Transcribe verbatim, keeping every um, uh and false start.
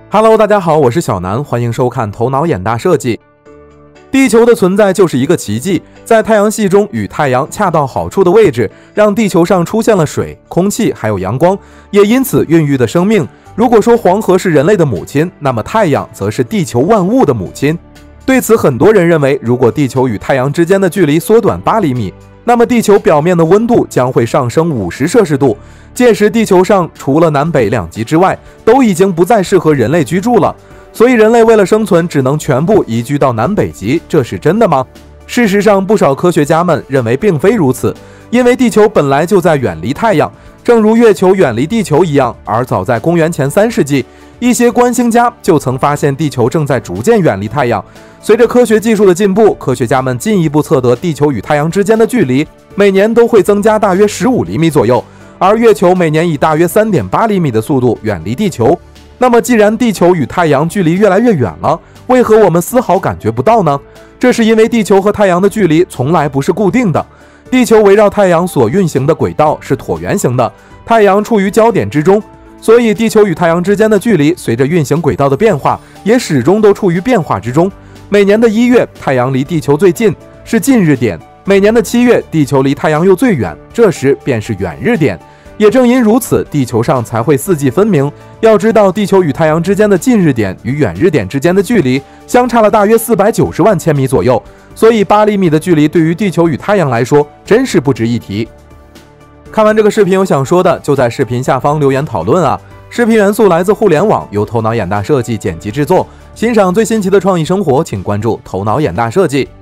Hello， 大家好，我是小南，欢迎收看头脑眼大设计。地球的存在就是一个奇迹，在太阳系中与太阳恰到好处的位置，让地球上出现了水、空气还有阳光，也因此孕育的生命。如果说黄河是人类的母亲，那么太阳则是地球万物的母亲。对此，很多人认为，如果地球与太阳之间的距离缩短八厘米，那么地球表面的温度将会上升五十摄氏度，届时地球上除了南北两极之外，都已经不再适合人类居住了。所以人类为了生存，只能全部移居到南北极，这是真的吗？事实上，不少科学家们认为并非如此，因为地球本来就在远离太阳，正如月球远离地球一样。而早在公元前三世纪，一些观星家就曾发现地球正在逐渐远离太阳。随着科学技术的进步，科学家们进一步测得地球与太阳之间的距离每年都会增加大约十五厘米左右，而月球每年以大约 三点八厘米的速度远离地球。那么既然地球与太阳距离越来越远了，为何我们丝毫感觉不到呢？这是因为地球和太阳的距离从来不是固定的，地球围绕太阳所运行的轨道是椭圆形的，太阳处于焦点之中，所以地球与太阳之间的距离随着运行轨道的变化，也始终都处于变化之中。每年的一月，太阳离地球最近，是近日点；每年的七月，地球离太阳又最远，这时便是远日点。也正因如此，地球上才会四季分明。要知道，地球与太阳之间的近日点与远日点之间的距离相差了大约四百九十万千米左右，所以八厘米的距离对于地球与太阳来说真是不值一提。看完这个视频有想说的，就在视频下方留言讨论啊！视频元素来自互联网，由头脑眼大设计剪辑制作。欣赏最新奇的创意生活，请关注头脑眼大设计。